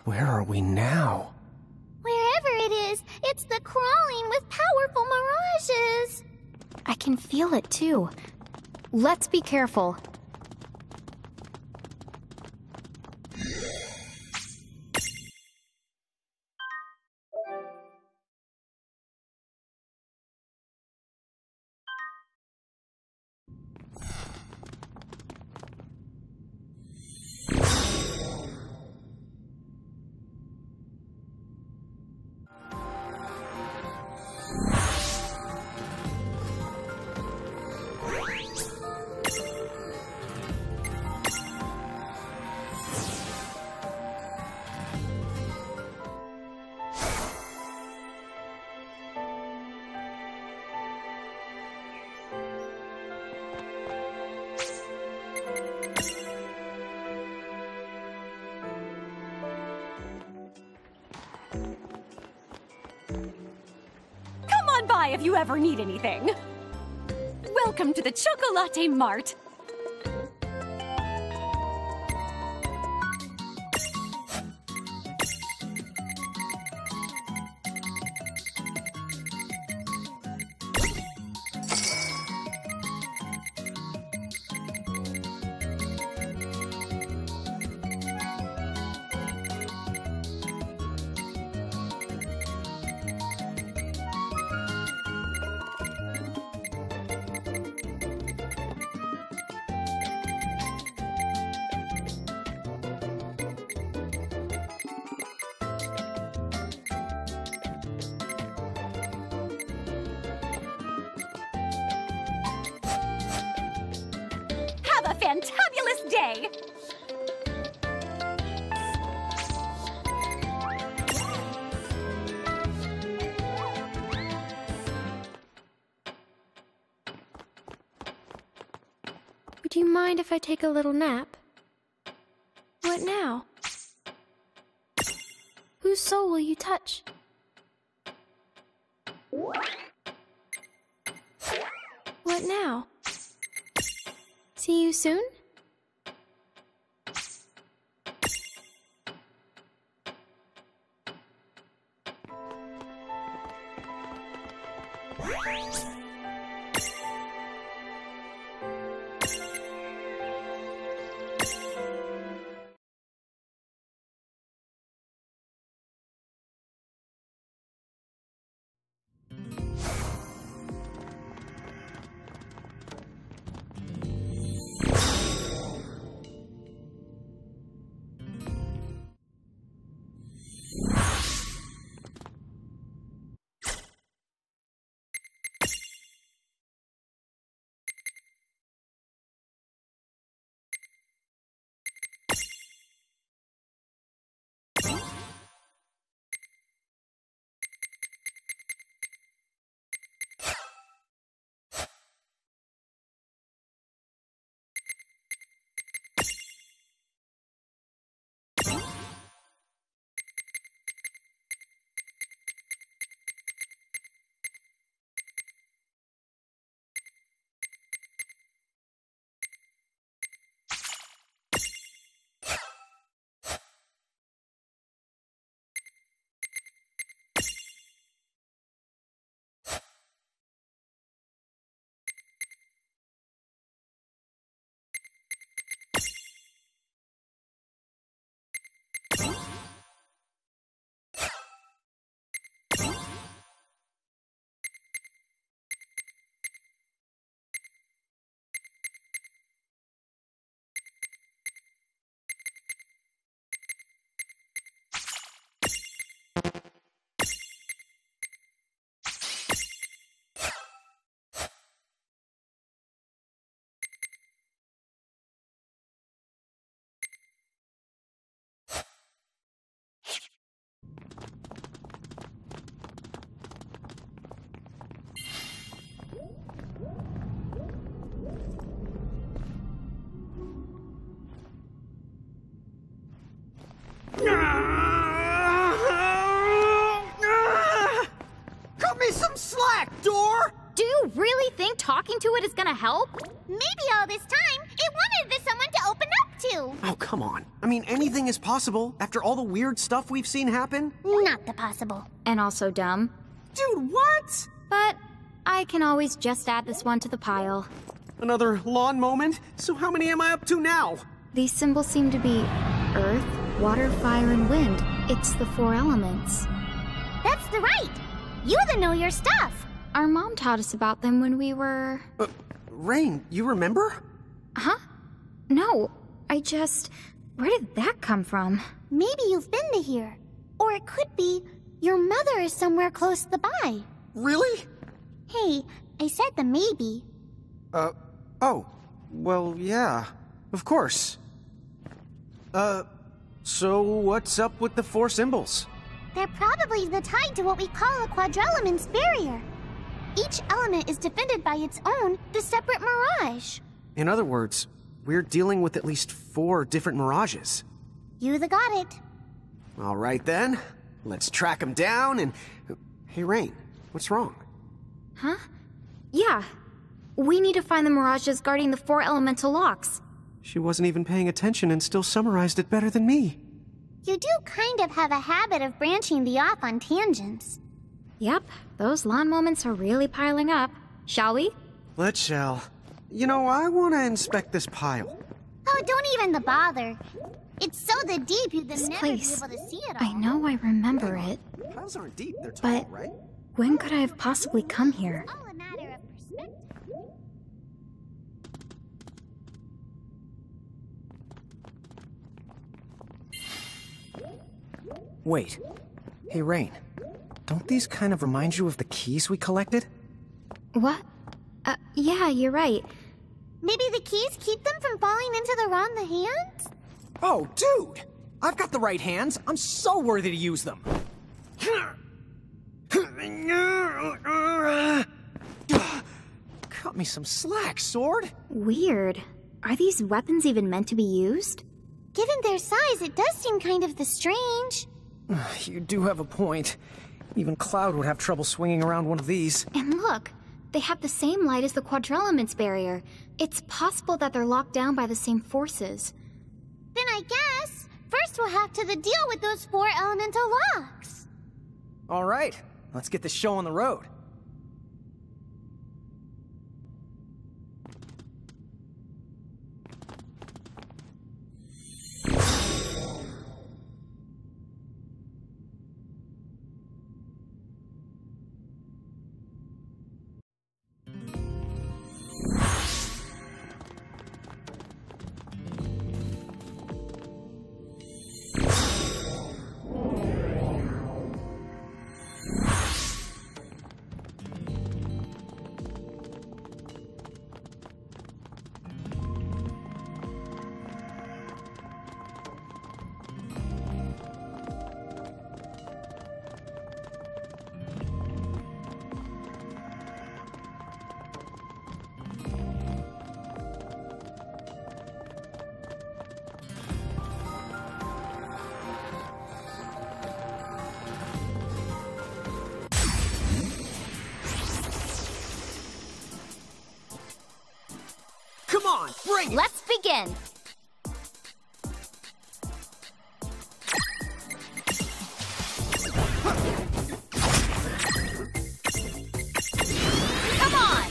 Where are we now? Wherever it is, it's the crawling with powerful mirages. I can feel it too. Let's be careful. Come on by if you ever need anything. Welcome to the Chocolate Mart. Have a fantabulous day! Would you mind if I take a little nap? What now? Whose soul will you touch? What now? See you soon? Cut me some slack, Door! Do you really think talking to it is gonna help? Maybe all this time, it wanted someone to open up to. Oh, come on. I mean, anything is possible after all the weird stuff we've seen happen. Not the possible. And also dumb. Dude, what? But I can always just add this one to the pile. Another lawn moment? So how many am I up to now? These symbols seem to be earth, water, fire, and wind. It's the 4 elements. That's the right. You know your stuff. Our mom taught us about them when we were... Rain, you remember? Huh? No, I just... Where did that come from? Maybe you've been to here. Or it could be your mother is somewhere close by. Really? Hey, I said the maybe. Oh. Well, yeah. Of course. So what's up with the 4 symbols? They're probably tied to what we call a quadrelement's barrier. Each element is defended by its own, the separate mirage. In other words, we're dealing with at least 4 different mirages. You got it. All right then. Let's track them down and... Hey, Rain, what's wrong? Huh? Yeah. We need to find the mirages guarding the 4 elemental locks. She wasn't even paying attention and still summarized it better than me. You do kind of have a habit of branching the off on tangents. Yep, those lawn moments are really piling up. Shall we? Let's shall. You know, I want to inspect this pile. Oh, don't even bother. It's so deep you'd This never place. be able to see it all. I know I remember it, Piles aren't deep, they're tall, but right? when could I have possibly come here? All a matter of perspective. Wait. Hey, Rain. Don't these kind of remind you of the keys we collected? What? Yeah, you're right. Maybe the keys keep them from falling into the wrong hands? Oh, dude! I've got the right hands. I'm so worthy to use them. Cut me some slack, sword. Weird. Are these weapons even meant to be used? Given their size, it does seem kind of strange. You do have a point. Even Cloud would have trouble swinging around one of these. And look, they have the same light as the quadrelements barrier. It's possible that they're locked down by the same forces. Then I guess, first we'll have to deal with those 4 elemental locks. All right, let's get this show on the road. Come on, bring it! Let's begin. Come on!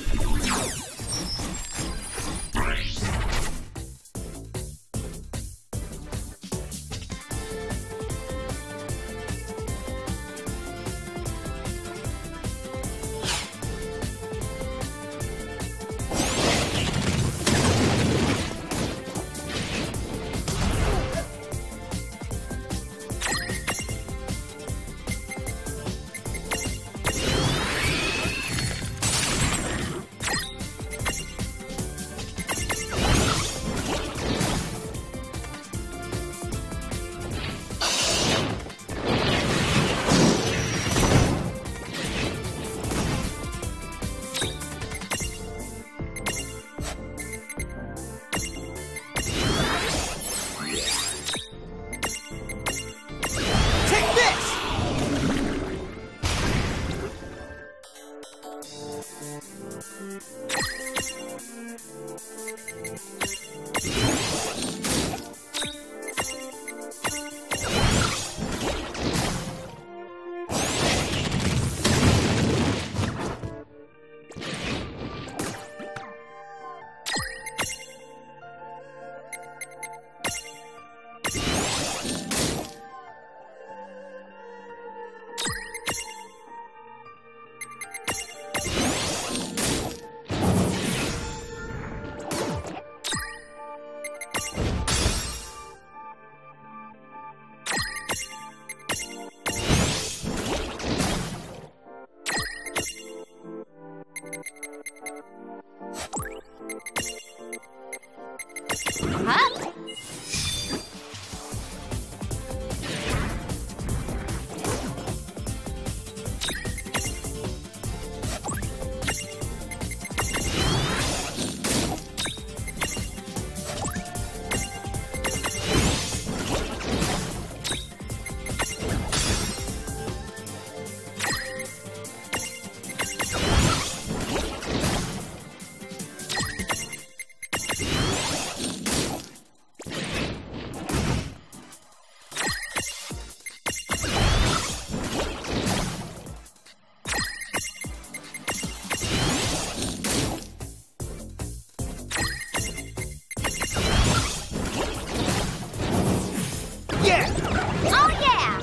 Yeah! Oh yeah!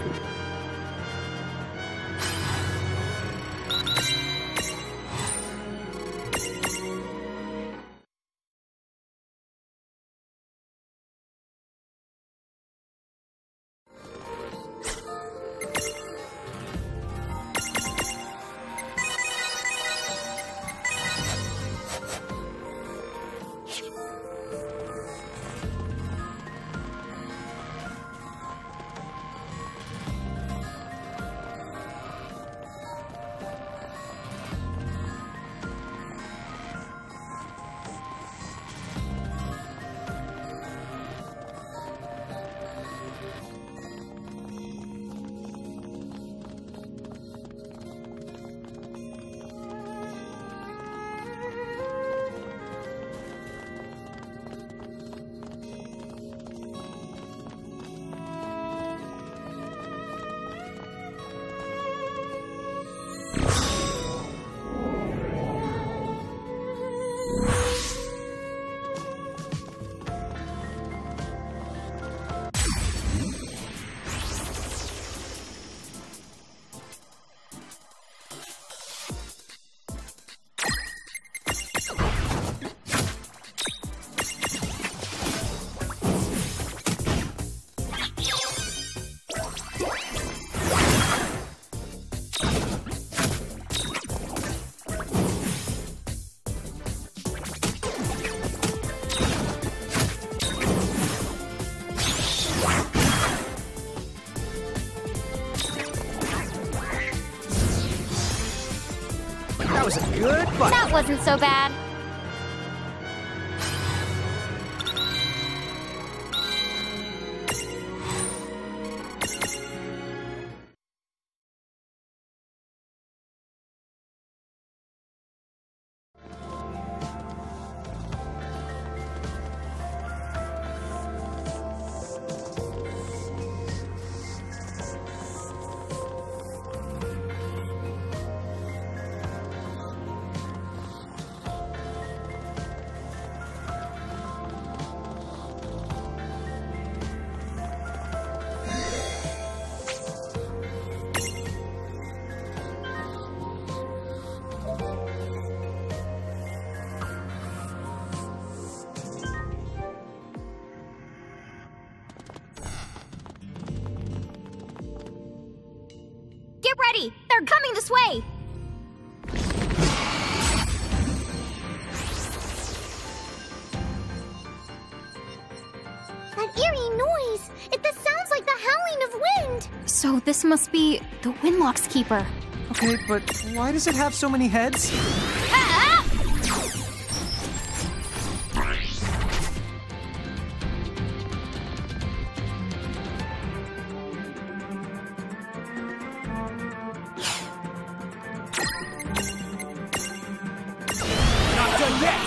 That was a good fight. That wasn't so bad. Get ready! They're coming this way! That eerie noise! This sounds like the howling of wind! So this must be the Windlock's keeper. Okay, but why does it have so many heads? Not done yet!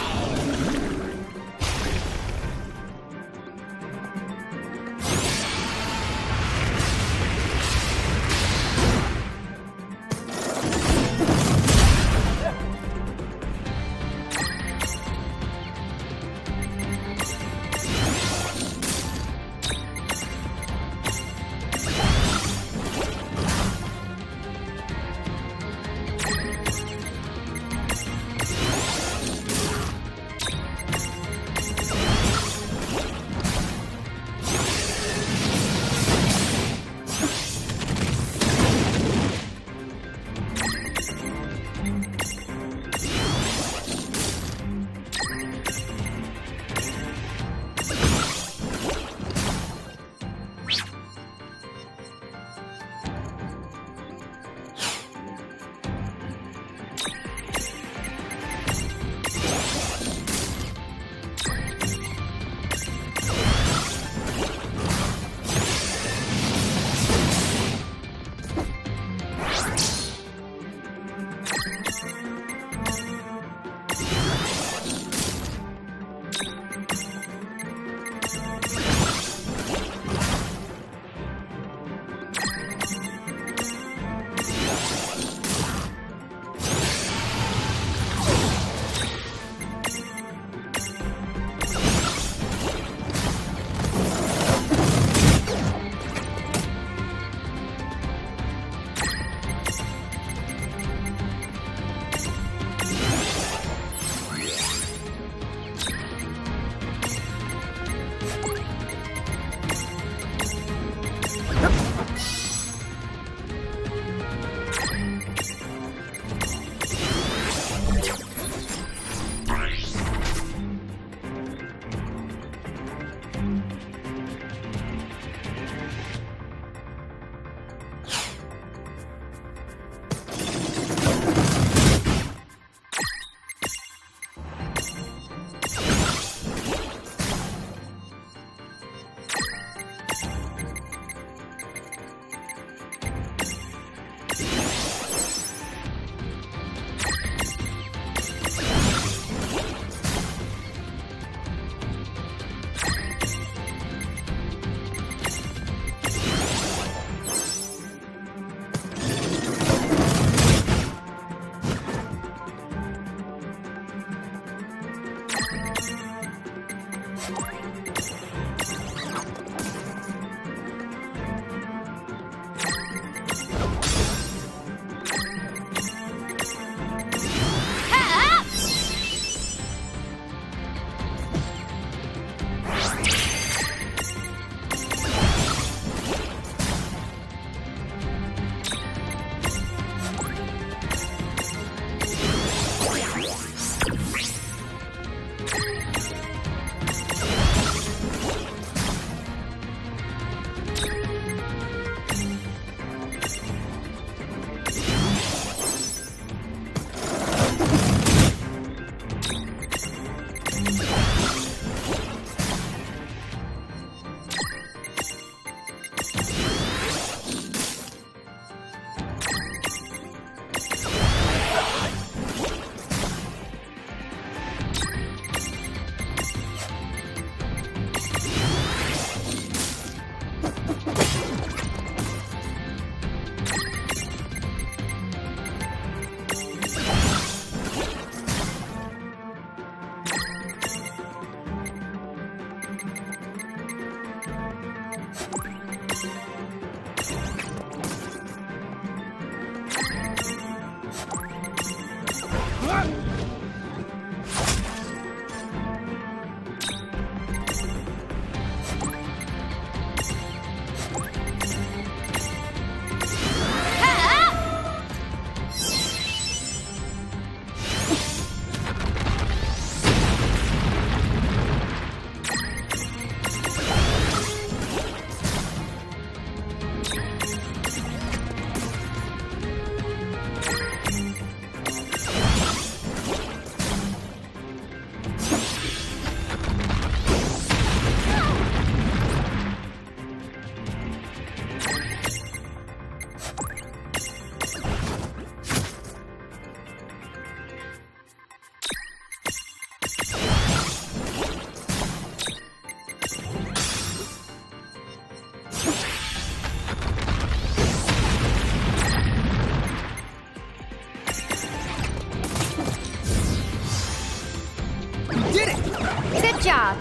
Did it! Good job.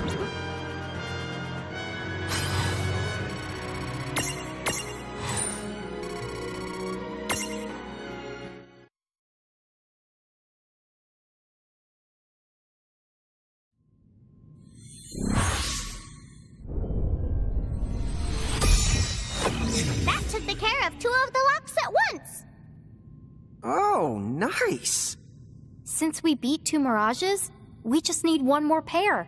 That took the care of 2 of the locks at once! Oh, nice! Since we beat 2 mirages, we just need 1 more pair.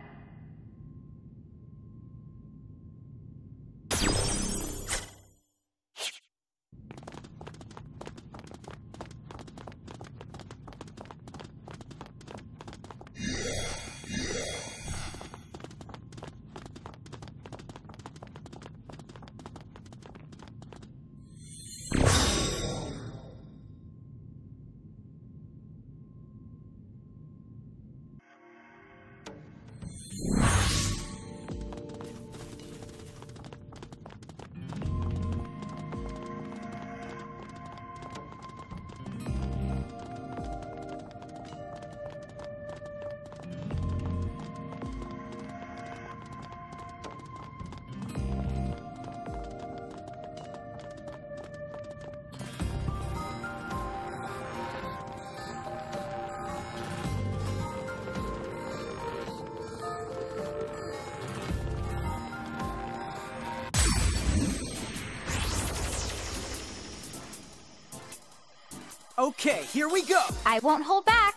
Okay, here we go! I won't hold back.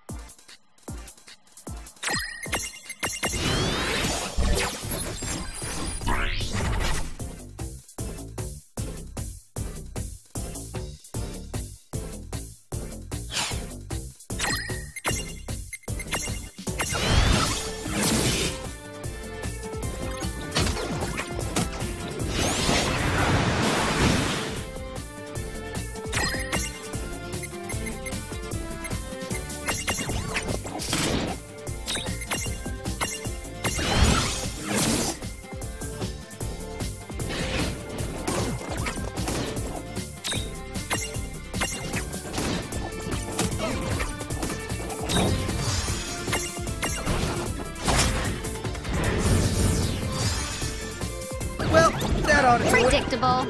Well, that ought to do it. Predictable.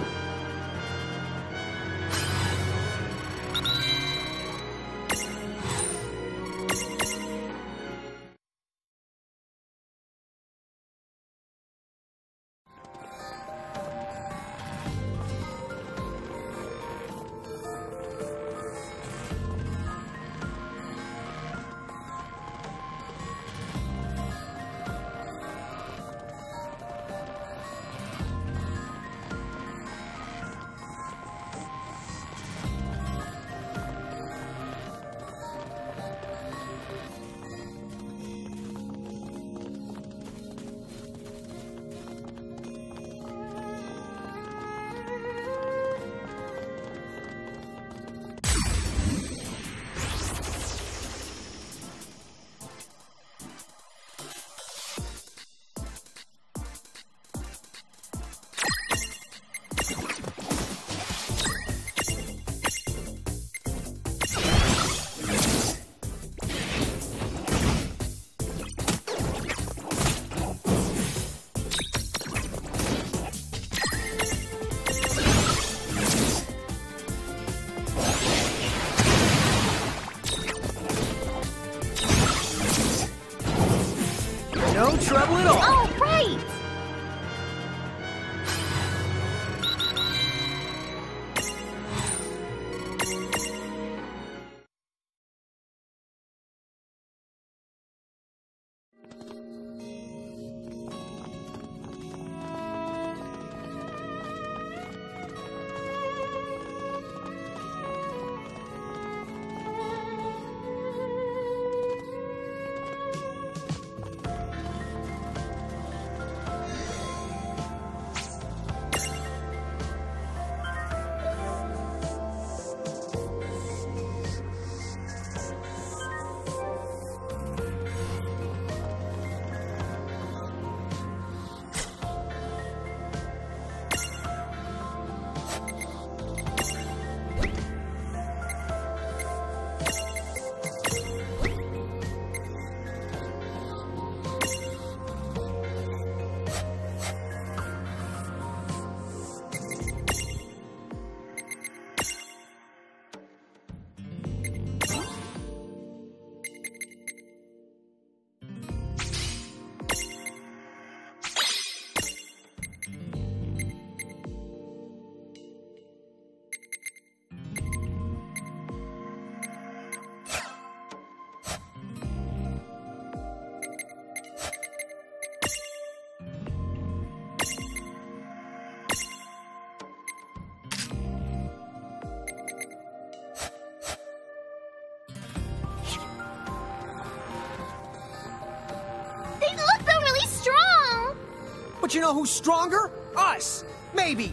you know who's stronger? Us! Maybe!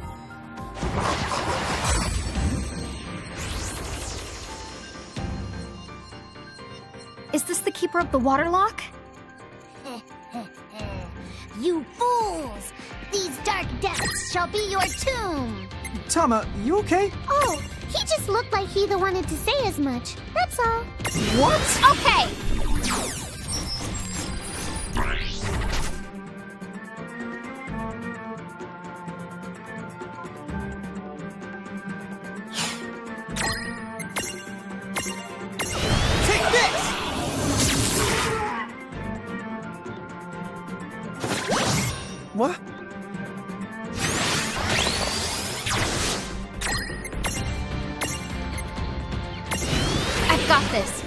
Is this the Keeper of the Waterlock? You fools! These dark depths shall be your tomb! Tama, you okay? Oh, he just looked like he wanted to say as much. That's all. What? Okay! Take this! What? I've got this.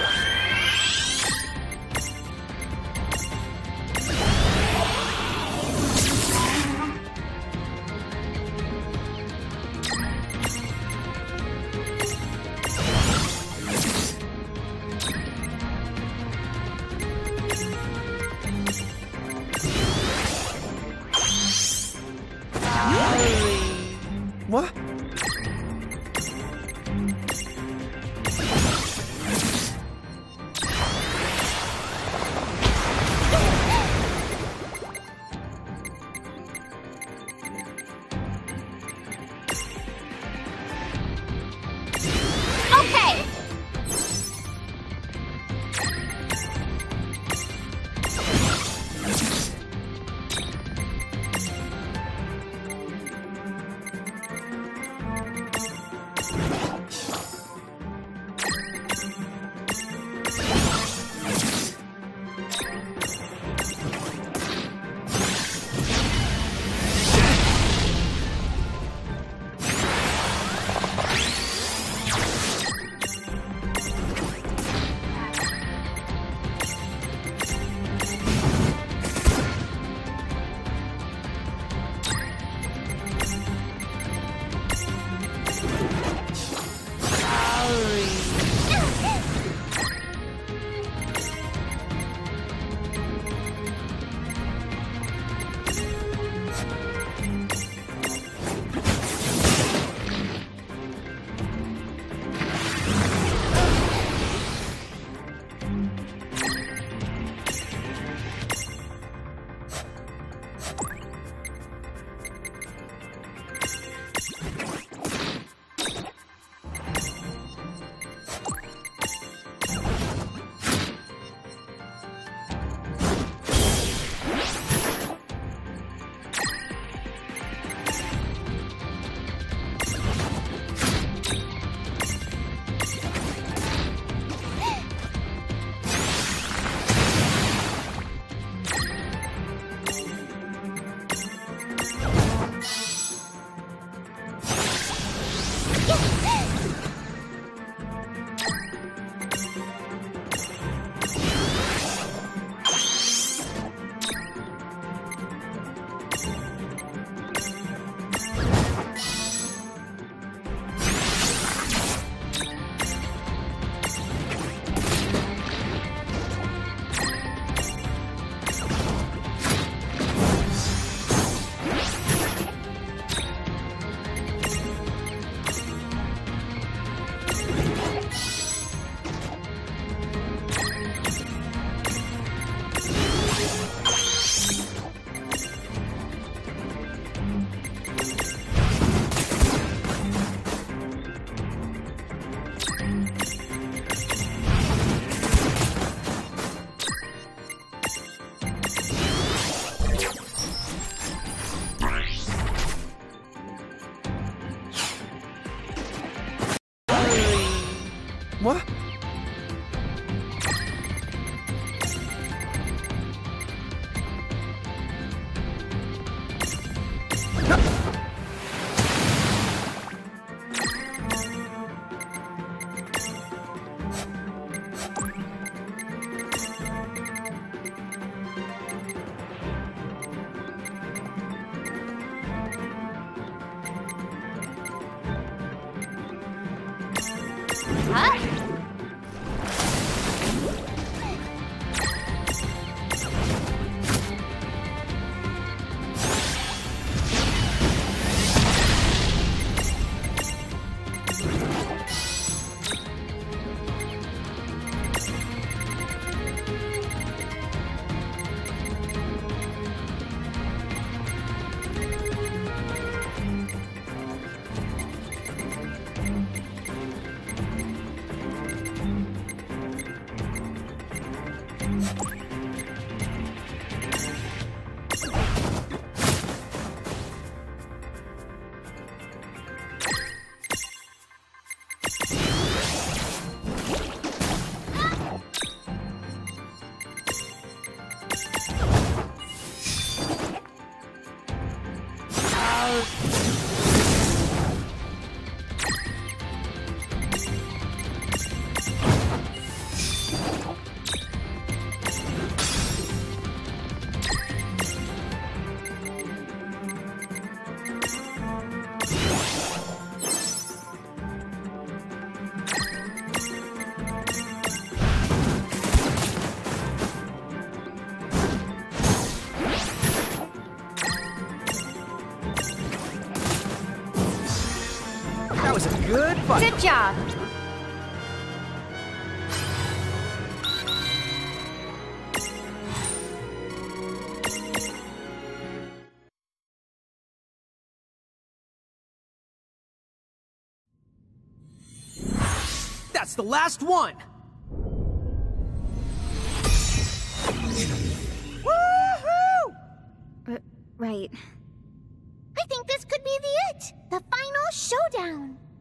What? Okay! What? That was a good fight. Good job. That's the last one! Right. I think this could be the final showdown.